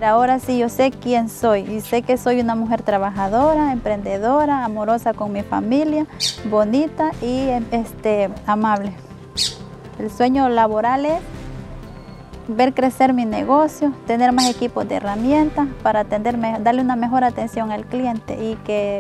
Ahora sí yo sé quién soy y sé que soy una mujer trabajadora, emprendedora, amorosa con mi familia, bonita y amable. El sueño laboral es ver crecer mi negocio, tener más equipos de herramientas para darle una mejor atención al cliente y que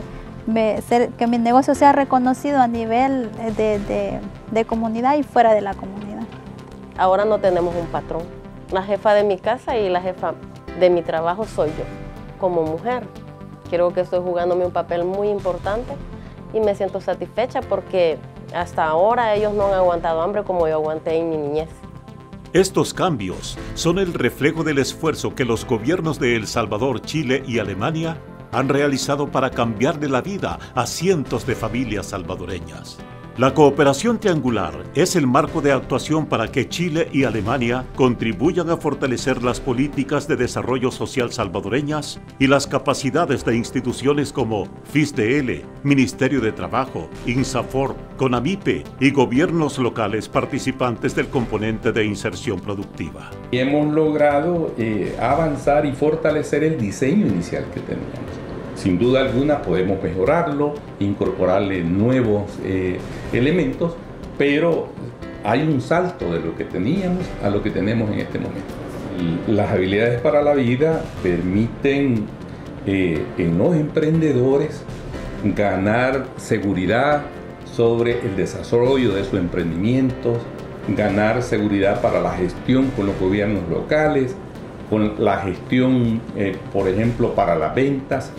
mi negocio sea reconocido a nivel de comunidad y fuera de la comunidad. Ahora no tenemos un patrón. La jefa de mi casa y la jefa de mi trabajo soy yo, como mujer. Creo que estoy jugándome un papel muy importante y me siento satisfecha porque hasta ahora ellos no han aguantado hambre como yo aguanté en mi niñez. Estos cambios son el reflejo del esfuerzo que los gobiernos de El Salvador, Chile y Alemania han realizado para cambiarle la vida a cientos de familias salvadoreñas. La cooperación triangular es el marco de actuación para que Chile y Alemania contribuyan a fortalecer las políticas de desarrollo social salvadoreñas y las capacidades de instituciones como FISDL, Ministerio de Trabajo, INSAFORP, CONAMIPE y gobiernos locales participantes del componente de inserción productiva. Hemos logrado avanzar y fortalecer el diseño inicial que teníamos. Sin duda alguna podemos mejorarlo, incorporarle nuevos elementos, pero hay un salto de lo que teníamos a lo que tenemos en este momento. Las habilidades para la vida permiten en los emprendedores ganar seguridad sobre el desarrollo de sus emprendimientos, ganar seguridad para la gestión con los gobiernos locales, con la gestión, por ejemplo, para las ventas.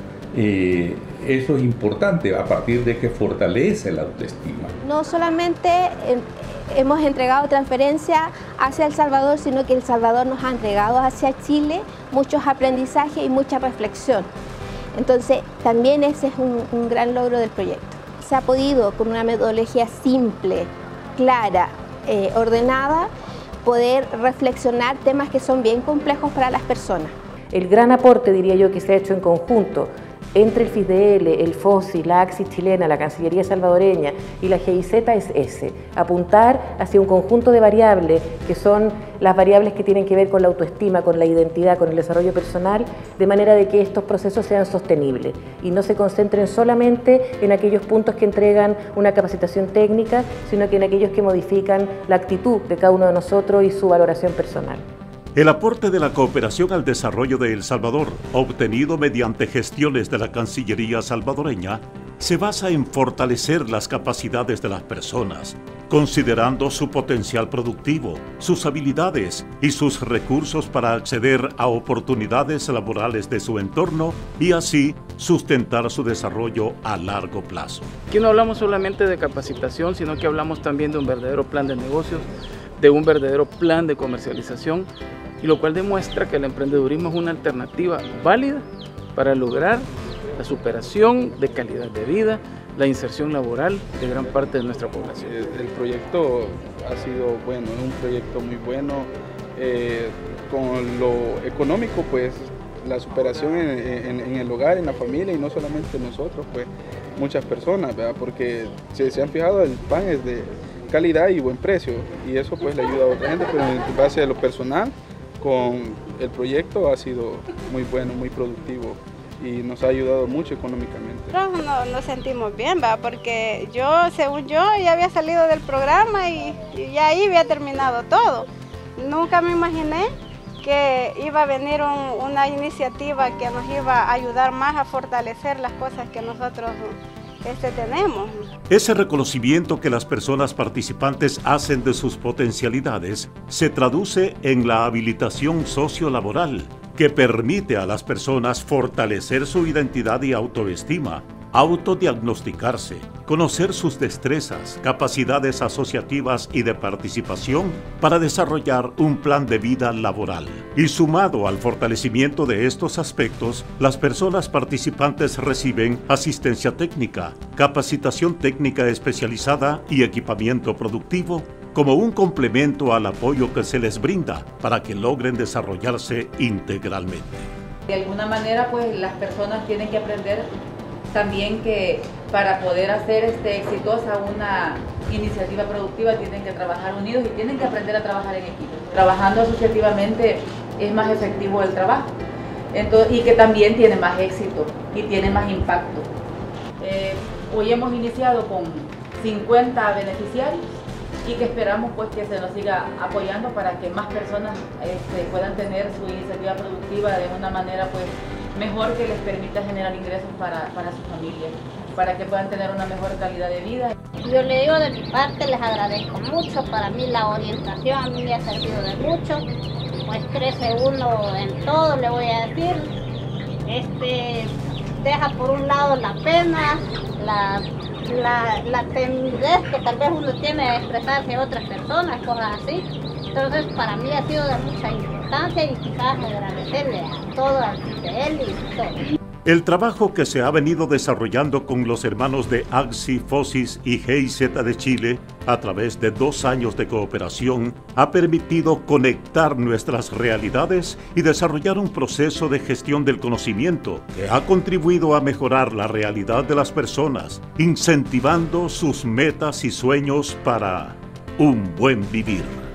Eso es importante a partir de que fortalece la autoestima. No solamente hemos entregado transferencia hacia El Salvador, sino que El Salvador nos ha entregado hacia Chile muchos aprendizajes y mucha reflexión. Entonces, también ese es un gran logro del proyecto. Se ha podido, con una metodología simple, clara, ordenada, poder reflexionar temas que son bien complejos para las personas. El gran aporte, diría yo, que se ha hecho en conjunto entre el FISDL, el FOSI, la AXIS chilena, la Cancillería salvadoreña y la GIZ es ese, apuntar hacia un conjunto de variables que son las variables que tienen que ver con la autoestima, con la identidad, con el desarrollo personal, de manera de que estos procesos sean sostenibles y no se concentren solamente en aquellos puntos que entregan una capacitación técnica, sino que en aquellos que modifican la actitud de cada uno de nosotros y su valoración personal. El aporte de la cooperación al desarrollo de El Salvador, obtenido mediante gestiones de la Cancillería salvadoreña, se basa en fortalecer las capacidades de las personas, considerando su potencial productivo, sus habilidades y sus recursos para acceder a oportunidades laborales de su entorno y así sustentar su desarrollo a largo plazo. Aquí no hablamos solamente de capacitación, sino que hablamos también de un verdadero plan de negocios, de un verdadero plan de comercialización, y lo cual demuestra que el emprendedurismo es una alternativa válida para lograr la superación de calidad de vida, la inserción laboral de gran parte de nuestra población. El proyecto ha sido bueno, es un proyecto muy bueno. Con lo económico, pues la superación en el hogar, en la familia, y no solamente nosotros, pues muchas personas, ¿verdad? Porque se han fijado, el pan es de calidad y buen precio, y eso pues le ayuda a otra gente, pero en base a lo personal, con el proyecto ha sido muy bueno, muy productivo y nos ha ayudado mucho económicamente. Nos sentimos bien, ¿va? Porque según yo, ya había salido del programa y ya ahí había terminado todo. Nunca me imaginé que iba a venir una iniciativa que nos iba a ayudar más a fortalecer las cosas que nosotros tenemos. Ese reconocimiento que las personas participantes hacen de sus potencialidades se traduce en la habilitación sociolaboral, que permite a las personas fortalecer su identidad y autoestima, autodiagnosticarse, conocer sus destrezas, capacidades asociativas y de participación para desarrollar un plan de vida laboral. Y sumado al fortalecimiento de estos aspectos, las personas participantes reciben asistencia técnica, capacitación técnica especializada y equipamiento productivo como un complemento al apoyo que se les brinda para que logren desarrollarse integralmente. De alguna manera, pues las personas tienen que aprender también que para poder hacer exitosa una iniciativa productiva tienen que trabajar unidos y tienen que aprender a trabajar en equipo. Trabajando asociativamente es más efectivo el trabajo. Entonces, y que también tiene más éxito y tiene más impacto. Hoy hemos iniciado con 50 beneficiarios y que esperamos pues que se nos siga apoyando para que más personas puedan tener su iniciativa productiva de una manera pues mejor, que les permita generar ingresos para su familia, para que puedan tener una mejor calidad de vida. Yo le digo de mi parte, les agradezco mucho. Para mí la orientación a mí me ha servido de mucho, pues crece uno en todo, le voy a decir. Deja por un lado la pena, la timidez que tal vez uno tiene de expresarse a otras personas, cosas así. Entonces para mí ha sido de mucha importancia y quizás agradecerle a todo, al CISDL y todo. El trabajo que se ha venido desarrollando con los hermanos de AGSI, FOSIS y GIZ de Chile a través de 2 años de cooperación ha permitido conectar nuestras realidades y desarrollar un proceso de gestión del conocimiento que ha contribuido a mejorar la realidad de las personas, incentivando sus metas y sueños para un buen vivir.